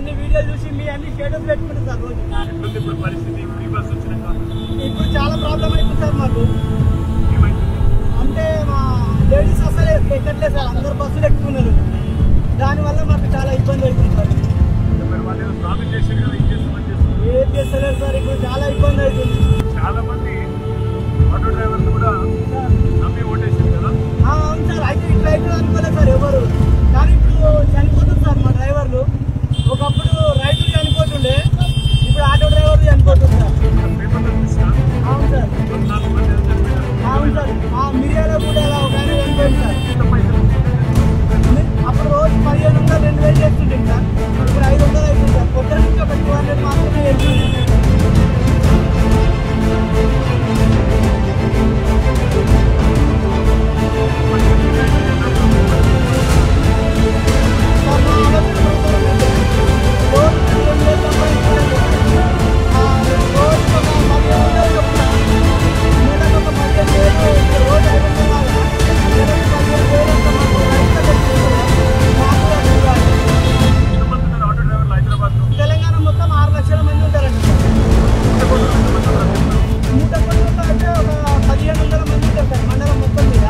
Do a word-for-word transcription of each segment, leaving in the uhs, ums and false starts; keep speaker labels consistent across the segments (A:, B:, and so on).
A: అన్ని వీడియోలు చూసి మీ అన్ని స్టేటస్ పెట్టుకుంటారు సార్ రోజు.
B: ఇప్పుడు పరిస్థితి ఫ్రీ బస్ వచ్చినాక
A: ఇప్పుడు చాలా ప్రాబ్లం అవుతుంది సార్ మాకు. అంటే మా లేడీస్ అసలు ఎక్కట్లేదు సార్, అందరు బస్సులు ఎక్కుతున్నారు. దానివల్ల మాకు చాలా ఇబ్బంది అవుతుంది సార్. ఏం చేస్తలేదు సార్, ఇప్పుడు చాలా ఇబ్బంది అవుతుంది.
B: చాలా మంది ఆటో డ్రైవర్లు కూడా నమ్మి ఓటేసారు కదా.
A: అవును సార్, అయితే ఇట్లా అయితే అనుకోలేదు సార్ ఎవరు. కానీ ఇప్పుడు చనిపోతుంది సార్ మా డ్రైవర్లు. ఒకప్పుడు రైతులు చనిపోతుండే, ఇప్పుడు ఆటో డ్రైవర్లు చనిపోతుంది సార్. అవును సార్, అవును సార్. మిరియాల కూడా ఒక ఆయన చనిపోయింది సార్. అప్పుడు రోజు పదిహేను వందలు రెండు వేలు చేస్తుండే సార్, ఇప్పుడు ఐదు వందలు అవుతుంది సార్. పొద్దున నుంచి ఒక టూ హండ్రెడ్ మాత్రమే వెళ్తుంది. తెలంగాణ మొత్తం ఆరు లక్షల మంది ఉంటారండి. మూట కొడుకుంటూ అయితే ఒక పదిహేను వందల మంది ఉంటారు సార్ మండలం మొత్తం మీద.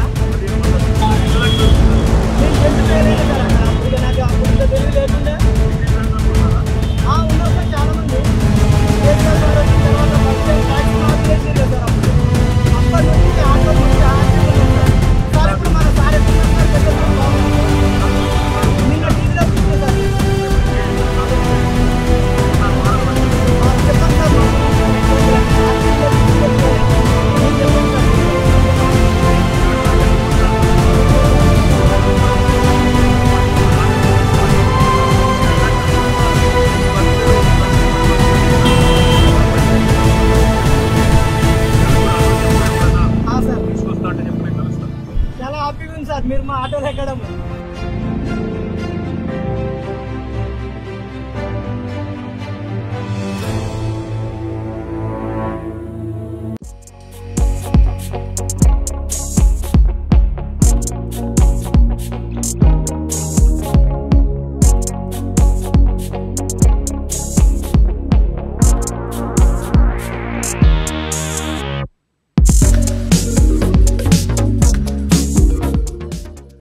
A: నేను తెలుసు తెలియదు సార్ అక్కడ, ఇక నాకు అప్పుడు ఇంకా తెలివి లేకుండా ఉన్నారు సార్ చాలా మంది. కేసీఆర్ గారు వచ్చిన తర్వాత ఫస్ట్ టైం ట్యాక్సీ మార్పు చేసింది సార్. అప్పుడు అప్పటి నుంచి ఆటో నుంచి ఆటో సార్. ఇప్పుడు మన సార్ ఎప్పుడు నిన్న టీవీలో చూస్తుంది సార్. చెప్పండి సార్. చాలా హ్యాపీగా ఉంది సార్ మీరు మా ఆటోలో ఎక్కడం.